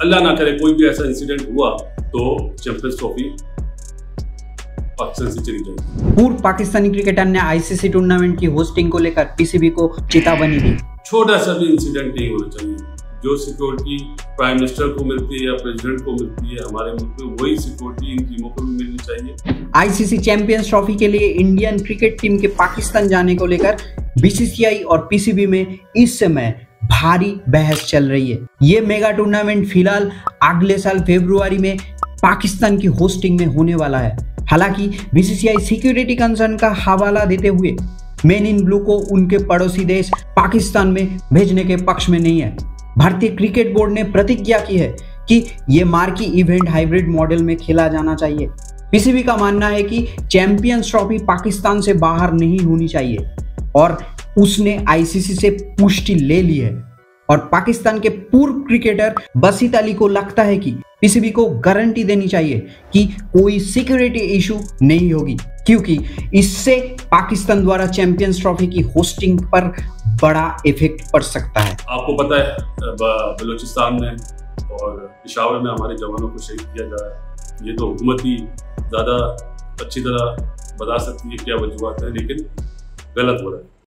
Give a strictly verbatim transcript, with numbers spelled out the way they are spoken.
अल्लाह ना करे कोई भी ऐसा इंसिडेंट हुआ तो चैंपियंस ट्रॉफी पाकिस्तान से चली जाएगी। पूर्व पाकिस्तानी क्रिकेटर ने आईसीसी टूर्नामेंट की होस्टिंग को लेकर पीसीबी को चेतावनी दी। छोटा सा भी इंसिडेंट नहीं होना चाहिए। जो सिक्योरिटी प्राइम मिनिस्टर को मिलती है या प्रेसिडेंट को मिलती है हमारे मुल्क में, वही सिक्योरिटी इन टीमों को भी मिलनी चाहिए। आईसीसी चैंपियंस ट्रॉफी के लिए इंडियन क्रिकेट टीम के पाकिस्तान जाने को लेकर बीसीसीआई और पीसीबी में इस समय भारी बहस चल रही है। ये मेगा टूर्नामेंट फिलहाल अगले साल फरवरी में पाकिस्तान की होस्टिंग में होने वाला है। हालांकि बीसीसीआई सिक्योरिटी कंसर्न का हवाला देते हुए मेन इन ब्लू को उनके पड़ोसी देश पाकिस्तान में भेजने के पक्ष में नहीं है। भारतीय क्रिकेट बोर्ड ने प्रतिज्ञा की है कि ये मार्की इवेंट हाइब्रिड मॉडल में खेला जाना चाहिए। पीसीबी का मानना है कि चैंपियंस ट्रॉफी पाकिस्तान से बाहर नहीं होनी चाहिए और उसने आईसीसी से पुष्टि ले ली है। और पाकिस्तान के पूर्व क्रिकेटर बसीत अली को लगता है कि पीसीबी को गारंटी देनी चाहिए कि कोई सिक्योरिटी इशू नहीं होगी, क्योंकि इससे पाकिस्तान द्वारा चैंपियंस ट्रॉफी की होस्टिंग पर बड़ा इफेक्ट पड़ सकता है। आपको पता है बलूचिस्तान में और पेशावर में हमारे जवानों को शहीद किया जा रहा है। ये तो हुकूमत ही ज़्यादा अच्छी तरह बता सकती है क्या वजूहत है, लेकिन गलत हो रहा है।